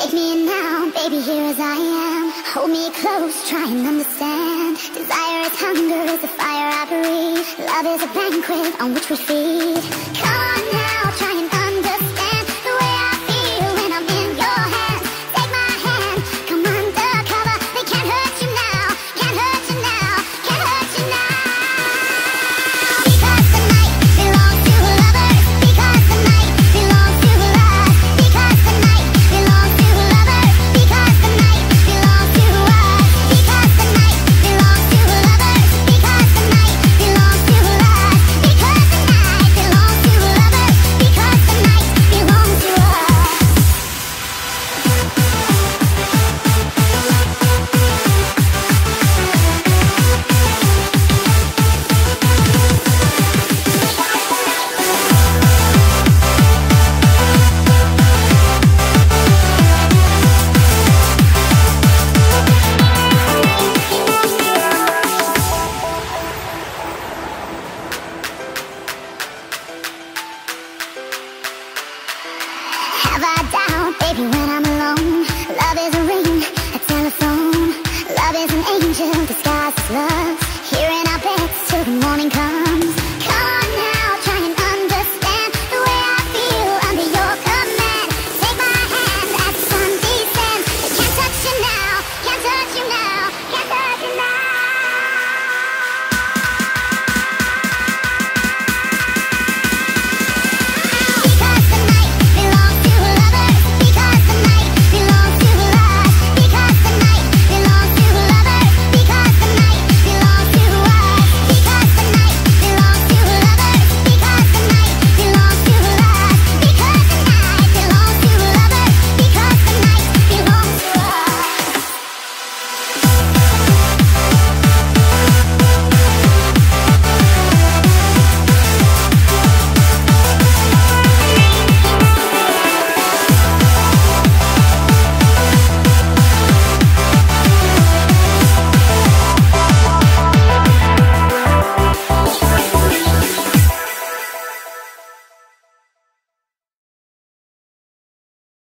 Take me in now, baby, here as I am. Hold me close, try and understand. Desire is hunger, is the fire I breathe. Love is a banquet on which we feed. Come on now, try and understand.